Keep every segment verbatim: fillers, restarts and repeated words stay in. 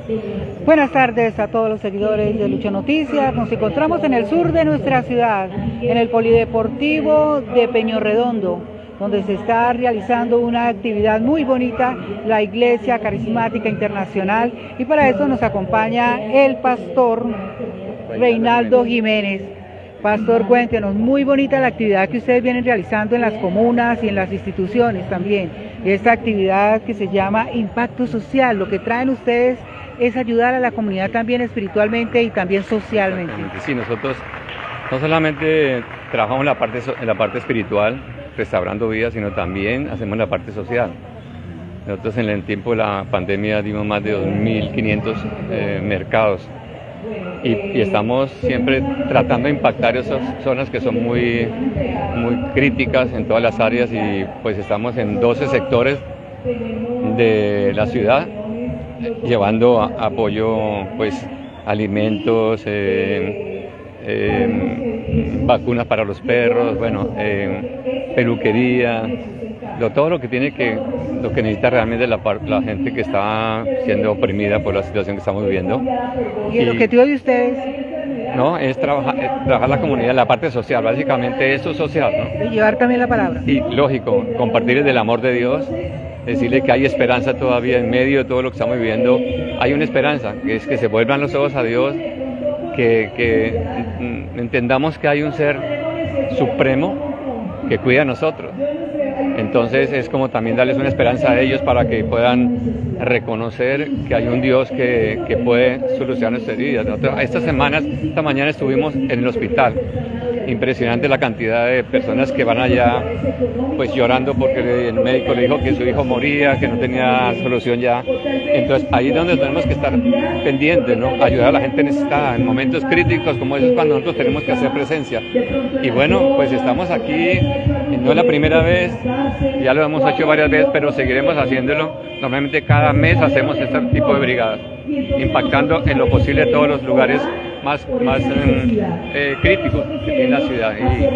Buenas tardes a todos los seguidores de Lucha Noticias. Nos encontramos en el sur de nuestra ciudad, en el Polideportivo de Peñorredondo, donde se está realizando una actividad muy bonita, la Iglesia Carismática Internacional, y para eso nos acompaña el pastor Reinaldo Jiménez. Pastor, cuéntenos, muy bonita la actividad que ustedes vienen realizando en las comunas y en las instituciones también. Esta actividad que se llama Impacto Social, lo que traen ustedes es ayudar a la comunidad también espiritualmente y también socialmente. Sí, nosotros no solamente trabajamos en la parte, en la parte espiritual, restaurando vidas, sino también hacemos la parte social. Nosotros en el tiempo de la pandemia dimos más de dos mil quinientos eh, mercados y, y estamos siempre tratando de impactar esas zonas que son muy, muy críticas en todas las áreas, y pues estamos en doce sectores de la ciudad llevando a, apoyo, pues alimentos, eh, eh, vacunas para los perros, bueno, eh, peluquería, lo, todo lo que tiene que, lo que necesita realmente la, la gente que está siendo oprimida por la situación que estamos viviendo. ¿Y el y, objetivo de ustedes? No, es trabajar, es trabajar la comunidad, la parte social, básicamente eso es social, ¿no? Y llevar también la palabra. Y lógico, compartir el amor de Dios, decirle que hay esperanza todavía en medio de todo lo que estamos viviendo. Hay una esperanza, que es que se vuelvan los ojos a Dios, que, que entendamos que hay un ser supremo que cuida a nosotros. Entonces es como también darles una esperanza a ellos para que puedan reconocer que hay un Dios que, que puede solucionar nuestras vidas. Nosotros, estas semanas, esta mañana estuvimos en el hospital. Impresionante la cantidad de personas que van allá pues llorando porque el médico le dijo que su hijo moría, que no tenía solución ya. Entonces ahí es donde tenemos que estar pendientes, ¿no? Ayudar a la gente necesitada en momentos críticos como esos, cuando nosotros tenemos que hacer presencia. Y bueno, pues estamos aquí, no es la primera vez, ya lo hemos hecho varias veces, pero seguiremos haciéndolo. Normalmente cada mes hacemos este tipo de brigadas, impactando en lo posible todos los lugares más, más eh, eh, críticos que tiene la ciudad.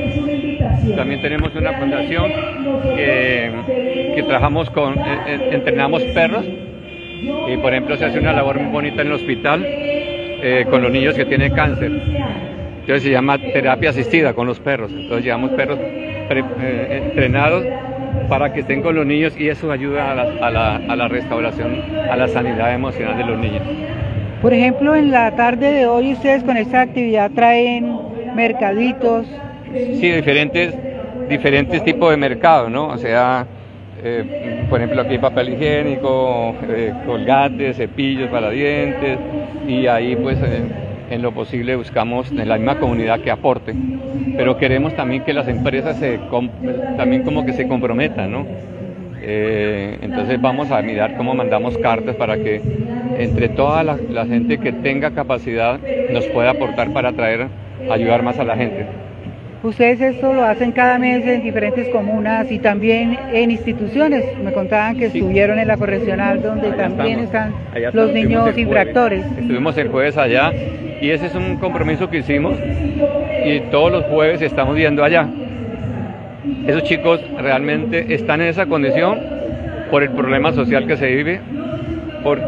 Y también tenemos una fundación que, que trabajamos con, eh, entrenamos perros, y por ejemplo se hace una labor muy bonita en el hospital eh, con los niños que tienen cáncer. Entonces se llama terapia asistida con los perros. Entonces llevamos perros pre, eh, entrenados para que estén con los niños, y eso ayuda a la, a, la, a la restauración, a la sanidad emocional de los niños. Por ejemplo, en la tarde de hoy ustedes con esta actividad traen mercaditos. Sí, diferentes, diferentes tipos de mercados, ¿no? O sea, eh, por ejemplo aquí hay papel higiénico, eh, colgantes, cepillos para dientes, y ahí pues eh, en lo posible buscamos en la misma comunidad que aporte, pero queremos también que las empresas se también como que se comprometan, ¿no? Eh, entonces vamos a mirar cómo mandamos cartas para que entre toda la, la gente que tenga capacidad nos pueda aportar para traer, ayudar más a la gente. Ustedes esto lo hacen cada mes en diferentes comunas y también en instituciones. Me contaban que sí. Estuvieron en la correccional, donde allá también estamos. Están los niños infractores. Estuvimos el jueves allá, y ese es un compromiso que hicimos, y todos los jueves estamos yendo allá. Esos chicos realmente están en esa condición por el problema social que se vive, por,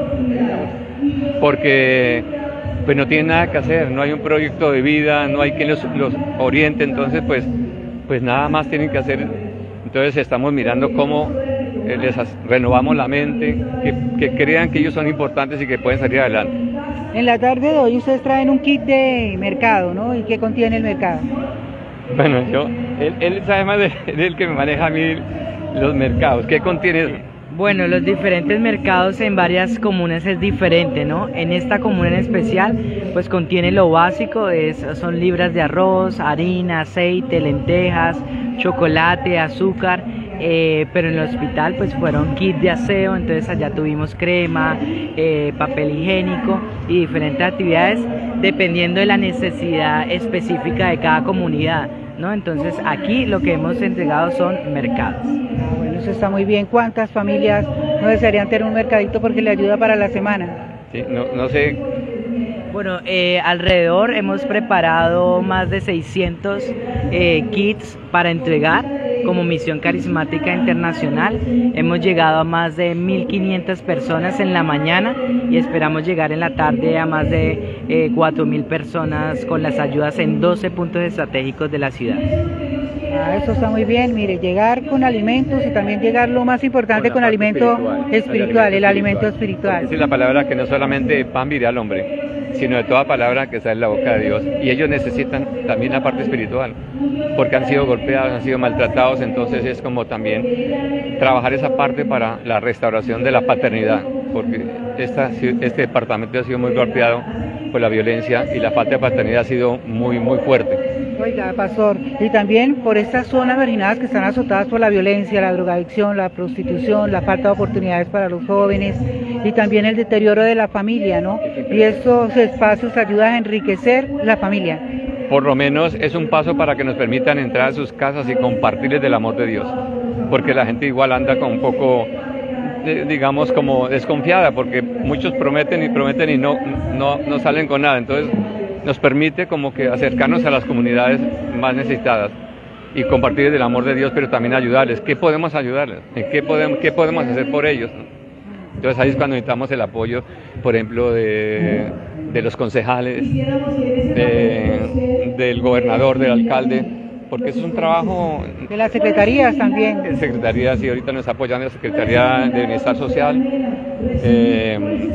porque pues no tienen nada que hacer, no hay un proyecto de vida, no hay quien los, los oriente, entonces pues, pues nada más tienen que hacer. Entonces estamos mirando cómo les renovamos la mente, que, que crean que ellos son importantes y que pueden salir adelante. En la tarde de hoy ustedes traen un kit de mercado, ¿no? ¿Y qué contiene el mercado? Bueno, yo, él, él sabe más de, de él que me maneja a mí los mercados. ¿Qué contiene eso? Bueno, los diferentes mercados en varias comunas es diferente, ¿no? En esta comuna en especial, pues contiene lo básico, es, son libras de arroz, harina, aceite, lentejas, chocolate, azúcar, eh, pero en el hospital pues fueron kits de aseo, entonces allá tuvimos crema, eh, papel higiénico y diferentes actividades dependiendo de la necesidad específica de cada comunidad, ¿no? Entonces aquí lo que hemos entregado son mercados. Bueno, eso está muy bien. ¿Cuántas familias no desearían tener un mercadito porque le ayuda para la semana? Sí, no, no sé. Bueno, eh, alrededor hemos preparado más de seiscientos eh, kits para entregar como Misión Carismática Internacional. Hemos llegado a más de mil quinientas personas en la mañana y esperamos llegar en la tarde a más de eh, cuatro mil personas con las ayudas en doce puntos estratégicos de la ciudad. Ah, eso está muy bien, mire, llegar con alimentos y también llegar lo más importante con, con alimento espiritual, espiritual, el alimento espiritual. Es la palabra que no solamente pan vive al hombre, sino de toda palabra que sale de la boca de Dios. Y ellos necesitan también la parte espiritual, porque han sido golpeados, han sido maltratados, entonces es como también trabajar esa parte para la restauración de la paternidad, porque esta, este departamento ha sido muy golpeado por la violencia y la falta de paternidad ha sido muy, muy fuerte. Oiga, pastor, y también por estas zonas marginadas que están azotadas por la violencia, la drogadicción, la prostitución, la falta de oportunidades para los jóvenes y también el deterioro de la familia, ¿no? Y estos espacios ayudan a enriquecer la familia. Por lo menos es un paso para que nos permitan entrar a sus casas y compartirles del amor de Dios, porque la gente igual anda con un poco, digamos, como desconfiada, porque muchos prometen y prometen y no, no, no salen con nada, entonces nos permite como que acercarnos a las comunidades más necesitadas y compartir el amor de Dios, pero también ayudarles. ¿Qué podemos ayudarles? ¿En qué podemos, qué podemos hacer por ellos? Entonces ahí es cuando necesitamos el apoyo, por ejemplo, de, de los concejales, de, del gobernador, del alcalde, porque eso es un trabajo... De las secretarías también. De secretarías, sí, ahorita nos apoyan la Secretaría de Bienestar Social, eh,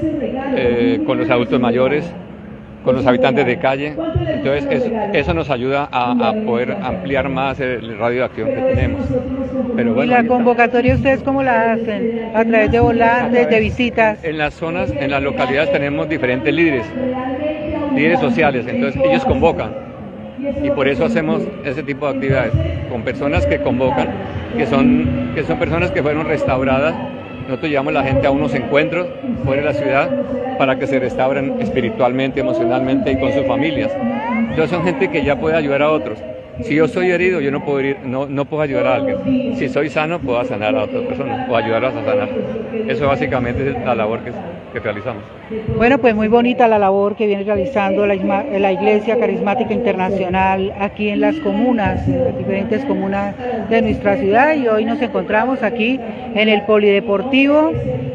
eh, con los adultos mayores, con los habitantes de calle, entonces eso, eso nos ayuda a, a poder ampliar más el radio de acción que tenemos. Pero bueno, ¿y la convocatoria ustedes cómo la hacen? ¿A través de volantes, de visitas? En las zonas, en las localidades tenemos diferentes líderes, líderes sociales, entonces ellos convocan y por eso hacemos ese tipo de actividades, con personas que convocan, que son, que son personas que fueron restauradas. Nosotros llevamos a la gente a unos encuentros fuera de la ciudad para que se restauren espiritualmente, emocionalmente y con sus familias. Entonces son gente que ya puede ayudar a otros. Si yo soy herido, yo no puedo, ir, no, no puedo ayudar a alguien. Si soy sano, puedo sanar a otras personas o ayudarlas a sanar. Eso básicamente es la labor que, que realizamos. Bueno, pues muy bonita la labor que viene realizando la, la Iglesia Carismática Internacional aquí en las comunas, en las diferentes comunas de nuestra ciudad, y hoy nos encontramos aquí en el Polideportivo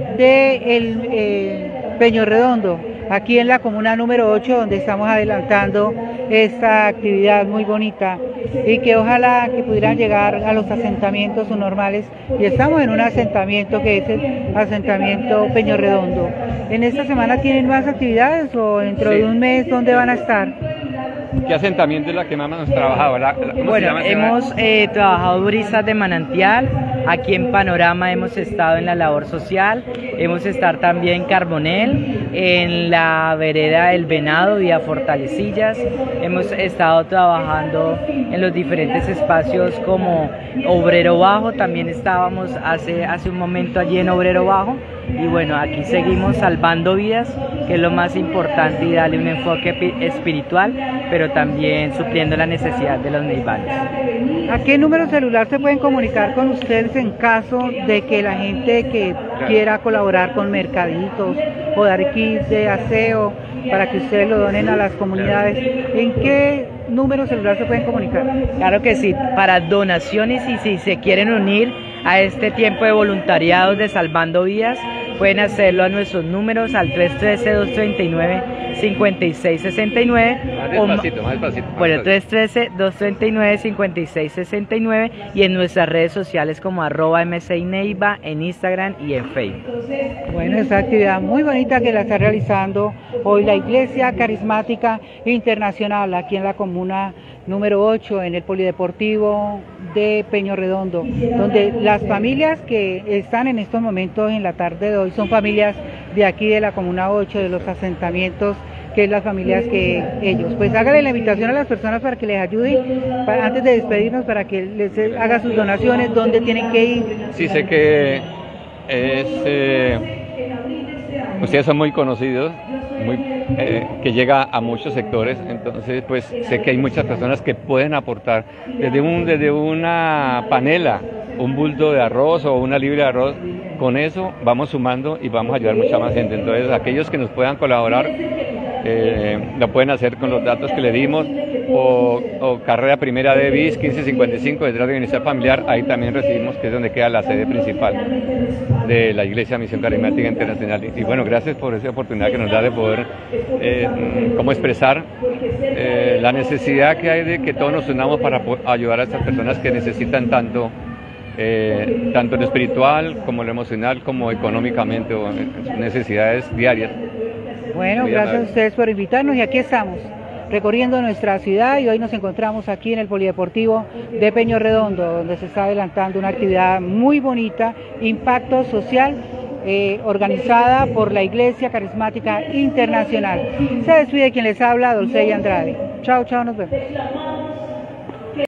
de el, eh, Peñorredondo, aquí en la comuna número ocho, donde estamos adelantando esta actividad muy bonita y que ojalá que pudieran llegar a los asentamientos normales, y estamos en un asentamiento que es el asentamiento Peñorredondo. ¿En esta semana tienen más actividades o dentro sí. de un mes dónde van a estar? ¿Qué asentamiento es la que más hemos trabajado? ¿La, la, bueno, hemos eh, trabajado Brisas de Manantial, aquí en Panorama hemos estado en la labor social, hemos estado también en Carbonel, en la vereda El Venado, vía Fortalecillas, hemos estado trabajando en los diferentes espacios como Obrero Bajo, también estábamos hace, hace un momento allí en Obrero Bajo, y bueno, aquí seguimos salvando vidas, que es lo más importante, y darle un enfoque espiritual, pero también supliendo la necesidad de los neivanes. ¿A qué número celular se pueden comunicar con ustedes en caso de que la gente que quiera colaborar con mercaditos o dar kits de aseo para que ustedes lo donen a las comunidades? ¿En qué número celular se pueden comunicar? Claro que sí, para donaciones y si se quieren unir a este tiempo de voluntariados de Salvando Vidas, pueden hacerlo a nuestros números al tres uno tres, dos tres nueve, cinco seis seis nueve. Más despacito, más despacito. Bueno, tres uno tres, dos tres nueve, cinco seis seis nueve, y en nuestras redes sociales como arroba mcineiva en Instagram y en Facebook. Bueno, esta actividad muy bonita que la está realizando hoy la Iglesia Carismática Internacional aquí en la comuna número ocho, en el Polideportivo de Peñorredondo, donde las familias que están en estos momentos en la tarde de hoy son familias de aquí de la comuna ocho, de los asentamientos, que es las familias que ellos. Pues háganle la invitación a las personas para que les ayuden, para, antes de despedirnos, para que les haga sus donaciones, dónde tienen que ir. Sí, sé que es, eh, ustedes son muy conocidos, muy, eh, que llega a muchos sectores, entonces pues sé que hay muchas personas que pueden aportar desde, un, desde una panela, un bulto de arroz o una libra de arroz. Con eso vamos sumando y vamos a ayudar a mucha más gente. Entonces aquellos que nos puedan colaborar, eh, lo pueden hacer con los datos que le dimos, o, o carrera primera de bis quince cincuenta y cinco detrás de Bienestar Familiar, ahí también recibimos, que es donde queda la sede principal de la Iglesia Misión Carismática Internacional. Y, y bueno, gracias por esa oportunidad que nos da de poder eh, cómo expresar eh, la necesidad que hay de que todos nos unamos para ayudar a estas personas que necesitan tanto, eh, tanto en lo espiritual como en lo emocional, como económicamente, o en sus necesidades diarias. Bueno, gracias a ustedes por invitarnos y aquí estamos, recorriendo nuestra ciudad, y hoy nos encontramos aquí en el Polideportivo de Peñarredondo, donde se está adelantando una actividad muy bonita, impacto social, eh, organizada por la Iglesia Carismática Internacional. Se despide quien les habla, Dulce Andrade. Chao, chao, nos vemos.